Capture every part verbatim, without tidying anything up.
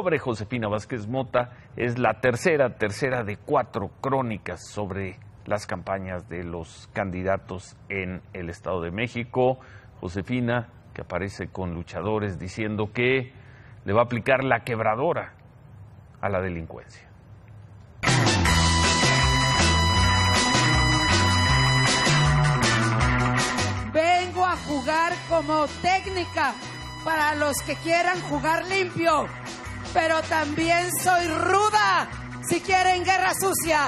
sobre Josefina Vázquez Mota. Es la tercera, tercera de cuatro crónicas sobre las campañas de los candidatos en el Estado de México. Josefina, que aparece con luchadores diciendo que le va a aplicar la quebradora a la delincuencia. Vengo a jugar como técnica para los que quieran jugar limpio, pero también soy ruda si quieren guerra sucia.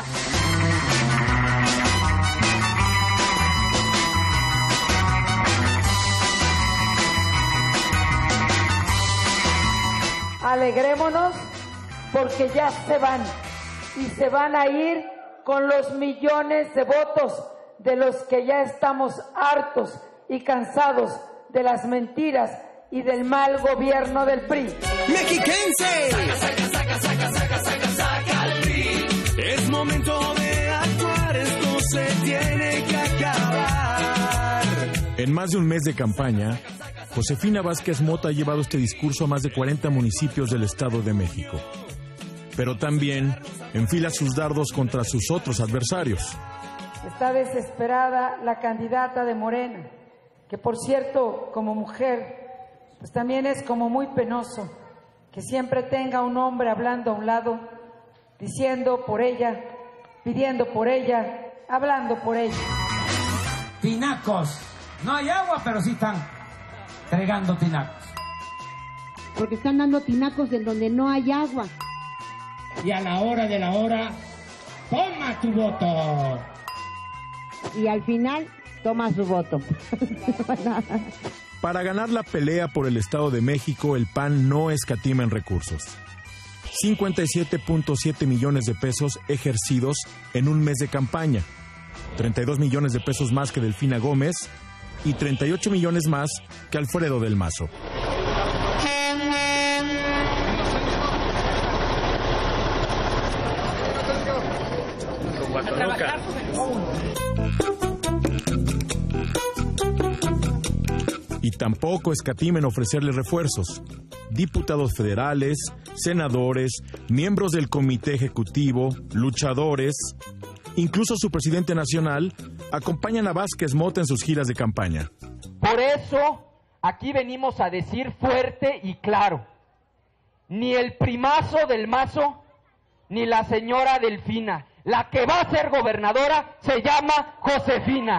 Alegrémonos porque ya se van y se van a ir con los millones de votos de los que ya estamos hartos y cansados de las mentiras y del mal gobierno del P R I. ¡Mexiquense! Saca, saca, saca, saca, saca, saca, saca al P R I. Es momento de actuar, esto se tiene que acabar. En más de un mes de campaña, Josefina Vázquez Mota ha llevado este discurso a más de cuarenta municipios del Estado de México. Pero también enfila sus dardos contra sus otros adversarios. Está desesperada la candidata de Morena, que por cierto, como mujer, pues también es como muy penoso que siempre tenga un hombre hablando a un lado, diciendo por ella, pidiendo por ella, hablando por ella. Tinacos. No hay agua, pero sí están entregando tinacos. Porque están dando tinacos en donde no hay agua. Y a la hora de la hora, toma tu voto. Y al final, toma su voto. Para ganar la pelea por el Estado de México, el P A N no escatima en recursos. cincuenta y siete punto siete millones de pesos ejercidos en un mes de campaña. treinta y dos millones de pesos más que Delfina Gómez y treinta y ocho millones más que Alfredo del Mazo. Y tampoco escatimen ofrecerle refuerzos. Diputados federales, senadores, miembros del comité ejecutivo, luchadores, incluso su presidente nacional, acompañan a Vázquez Mota en sus giras de campaña. Por eso, aquí venimos a decir fuerte y claro, ni el primazo del Mazo, ni la señora Delfina. La que va a ser gobernadora se llama Josefina.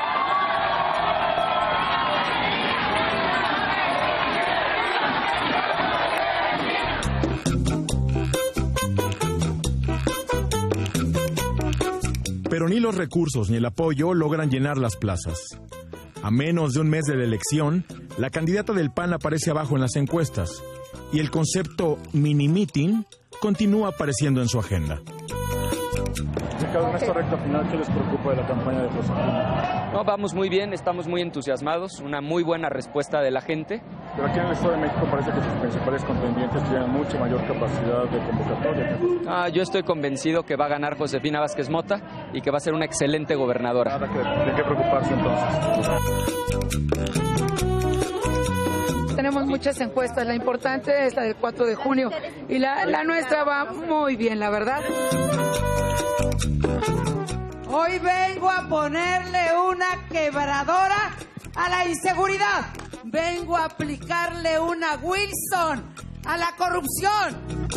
Pero ni los recursos ni el apoyo logran llenar las plazas. A menos de un mes de la elección, la candidata del P A N aparece abajo en las encuestas y el concepto mini-meeting continúa apareciendo en su agenda. Ricardo, en esta recta final, ¿qué les preocupa de la campaña de Josefina? No, vamos muy bien, estamos muy entusiasmados, una muy buena respuesta de la gente. Pero aquí en el Estado de México parece que sus principales contendientes tienen mucha mayor capacidad de convocatoria. Ah, yo estoy convencido que va a ganar Josefina Vázquez Mota y que va a ser una excelente gobernadora. Nada que, ¿de qué preocuparse entonces? Tenemos muchas encuestas, la importante es la del cuatro de junio y la, la nuestra va muy bien, la verdad. Hoy vengo a ponerle una quebradora a la inseguridad. Vengo a aplicarle una Wilson a la corrupción.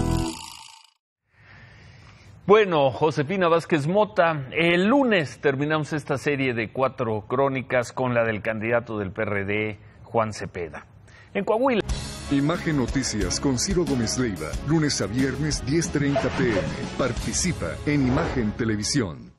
Bueno, Josefina Vázquez Mota, el lunes terminamos esta serie de cuatro crónicas con la del candidato del P R D, Juan Cepeda. En Coahuila. Imagen Noticias con Ciro Gómez Leiva, lunes a viernes diez treinta p m Participa en Imagen Televisión.